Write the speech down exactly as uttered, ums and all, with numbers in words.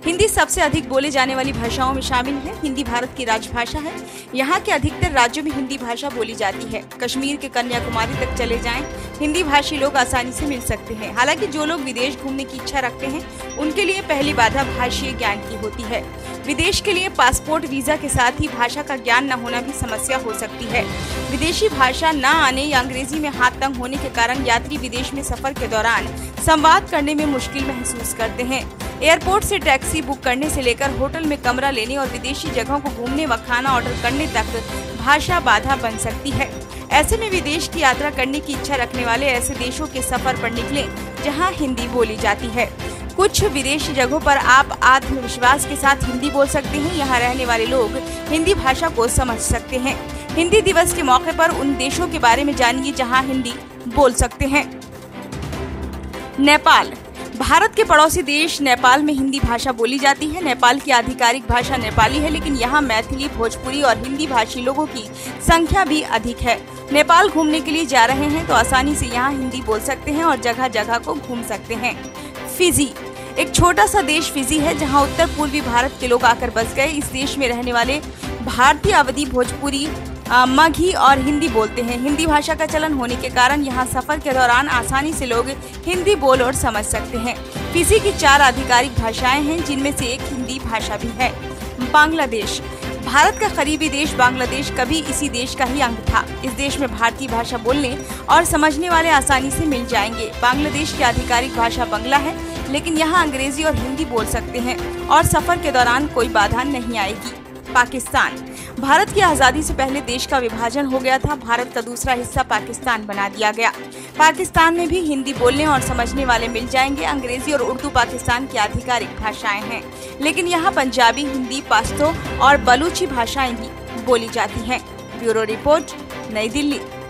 हिंदी सबसे अधिक बोले जाने वाली भाषाओं में शामिल है। हिंदी भारत की राजभाषा है। यहाँ के अधिकतर राज्यों में हिंदी भाषा बोली जाती है। कश्मीर के कन्याकुमारी तक चले जाएं, हिंदी भाषी लोग आसानी से मिल सकते हैं। हालांकि जो लोग विदेश घूमने की इच्छा रखते हैं, उनके लिए पहली बाधा भाषीय ज्ञान की होती है। विदेश के लिए पासपोर्ट, वीजा के साथ ही भाषा का ज्ञान न होना भी समस्या हो सकती है। विदेशी भाषा न आने या अंग्रेजी में हाथ तंग होने के कारण यात्री विदेश में सफर के दौरान संवाद करने में मुश्किल महसूस करते हैं। एयरपोर्ट से टैक्सी बुक करने से लेकर होटल में कमरा लेने और विदेशी जगहों को घूमने व खाना ऑर्डर करने तक भाषा बाधा बन सकती है। ऐसे में विदेश की यात्रा करने की इच्छा रखने वाले ऐसे देशों के सफर पर निकलें जहां हिंदी बोली जाती है। कुछ विदेशी जगहों पर आप आत्मविश्वास के साथ हिंदी बोल सकते हैं। यहाँ रहने वाले लोग हिंदी भाषा को समझ सकते हैं। हिंदी दिवस के मौके पर उन देशों के बारे में जानिए जहाँ हिंदी बोल सकते हैं। नेपाल। भारत के पड़ोसी देश नेपाल में हिंदी भाषा बोली जाती है। नेपाल की आधिकारिक भाषा नेपाली है, लेकिन यहाँ मैथिली, भोजपुरी और हिंदी भाषी लोगों की संख्या भी अधिक है। नेपाल घूमने के लिए जा रहे हैं तो आसानी से यहाँ हिंदी बोल सकते हैं और जगह जगह को घूम सकते हैं। फिजी। एक छोटा सा देश फिजी है, जहाँ उत्तर पूर्वी भारत के लोग आकर बस गए। इस देश में रहने वाले भारतीय अवधी, भोजपुरी, मगही और हिंदी बोलते हैं। हिंदी भाषा का चलन होने के कारण यहाँ सफर के दौरान आसानी से लोग हिंदी बोल और समझ सकते हैं। फिजी की चार आधिकारिक भाषाएं हैं, जिनमें से एक हिंदी भाषा भी है। बांग्लादेश। भारत का करीबी देश बांग्लादेश कभी इसी देश का ही अंग था। इस देश में भारतीय भाषा बोलने और समझने वाले आसानी से मिल जाएंगे। बांग्लादेश की आधिकारिक भाषा बंगला है, लेकिन यहाँ अंग्रेजी और हिंदी बोल सकते हैं और सफर के दौरान कोई बाधा नहीं आएगी। पाकिस्तान। भारत की आज़ादी से पहले देश का विभाजन हो गया था। भारत का दूसरा हिस्सा पाकिस्तान बना दिया गया। पाकिस्तान में भी हिंदी बोलने और समझने वाले मिल जाएंगे। अंग्रेजी और उर्दू पाकिस्तान की आधिकारिक भाषाएं हैं, लेकिन यहाँ पंजाबी, हिंदी, पश्तो और बलूची भाषाएं भी बोली जाती हैं। ब्यूरो रिपोर्ट, नई दिल्ली।